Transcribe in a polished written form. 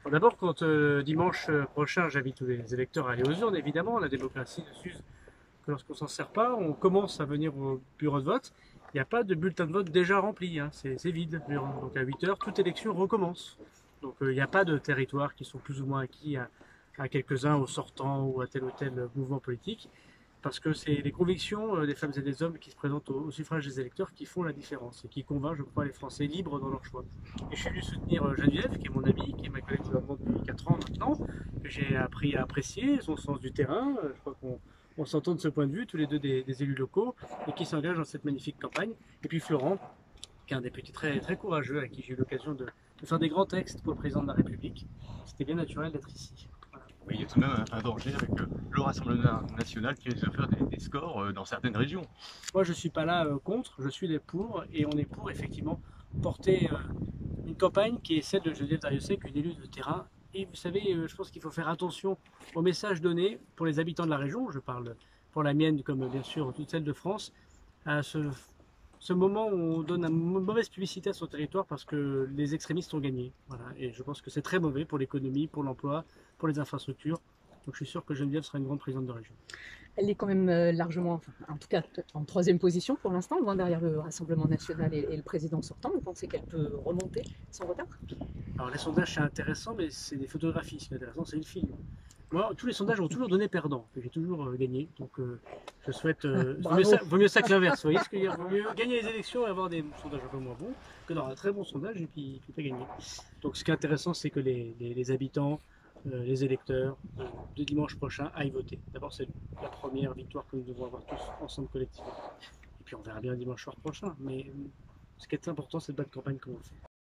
Bon, d'abord, quand dimanche prochain, j'invite tous les électeurs à aller aux urnes, évidemment, la démocratie ne s'use que lorsqu'on s'en sert pas. On commence à venir au bureau de vote. Il n'y a pas de bulletin de vote déjà rempli, hein. C'est vide, l'urne. Donc à 8 heures, toute élection recommence. Donc il n'y a pas de territoires qui sont plus ou moins acquis à quelques-uns, aux sortants ou à tel ou tel mouvement politique, parce que c'est les convictions des femmes et des hommes qui se présentent au suffrage des électeurs qui font la différence et qui convainquent, je crois, les Français libres dans leur choix. Et je suis venu soutenir Geneviève, qui est mon amie, qui est ma collègue de gouvernement depuis 4 ans maintenant, que j'ai appris à apprécier, son sens du terrain. Je crois qu'on s'entend de ce point de vue, tous les deux des élus locaux, et qui s'engagent dans cette magnifique campagne. Et puis Florent, qui est un député très, très courageux, avec qui j'ai eu l'occasion de faire des grands textes pour le président de la République. C'était bien naturel d'être ici. Voilà. Oui, il y a tout de même un danger avec le Rassemblement national qui risque de faire des scores dans certaines régions. Moi, je ne suis pas là contre, je suis pour, et on est pour effectivement porter une campagne qui est celle de Geneviève Darrieussecq, une élue de terrain. Et vous savez, je pense qu'il faut faire attention aux messages donnés pour les habitants de la région, je parle pour la mienne comme bien sûr toutes celles de France, à ce moment où on donne une mauvaise publicité à son territoire parce que les extrémistes ont gagné. Voilà. Et je pense que c'est très mauvais pour l'économie, pour l'emploi, pour les infrastructures. Donc je suis sûr que Geneviève sera une grande présidente de région. Elle est quand même largement, enfin, en tout cas en troisième position pour l'instant, loin derrière le Rassemblement national et le président sortant. Vous pensez qu'elle peut remonter sans retard? Alors les sondages c'est intéressant, mais c'est des photographies. Ce qui est intéressant, c'est le film. Moi, tous les sondages ont toujours donné perdant. J'ai toujours gagné. Donc je souhaite. Vaut mieux ça que l'inverse. Vous voyez ce que je veux dire? Vaut mieux gagner les élections et avoir des sondages un peu moins bons que d'avoir un très bon sondage et puis pas gagner. Donc ce qui est intéressant, c'est que les habitants, les électeurs de dimanche prochain aillent voter. D'abord, c'est la première victoire que nous devons avoir tous ensemble collectivement. Et puis on verra bien dimanche soir prochain. Mais ce qui est important, c'est de battre campagne comme on le fait.